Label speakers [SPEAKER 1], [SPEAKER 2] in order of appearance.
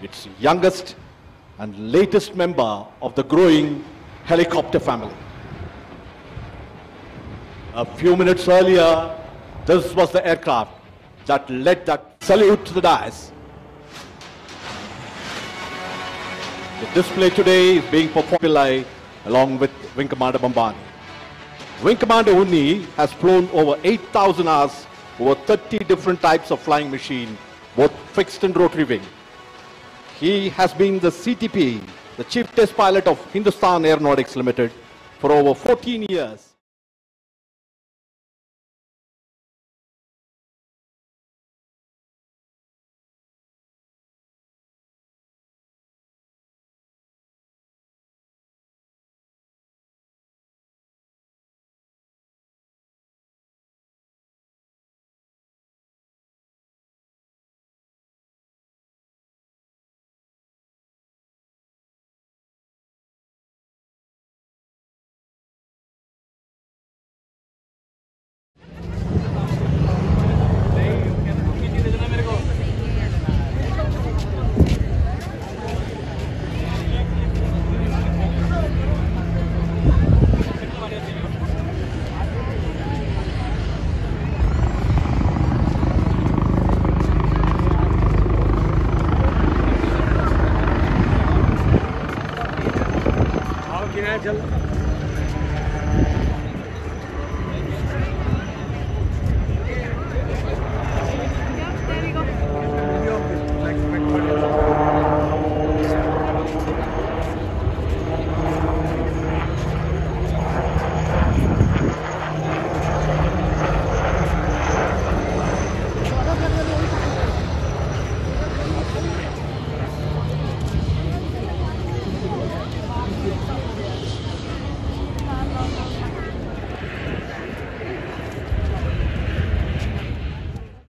[SPEAKER 1] its youngest and latest member of the growing helicopter family. A few minutes earlier, this was the aircraft that led that salute to the dais. The display today is being performed along with Wing Commander Bambani. Wing Commander Unni has flown over 8,000 hours over 30 different types of flying machine, both fixed and rotary wing. He has been the CTP, the Chief Test Pilot of Hindustan Aeronautics Limited, for over 14 years.
[SPEAKER 2] चल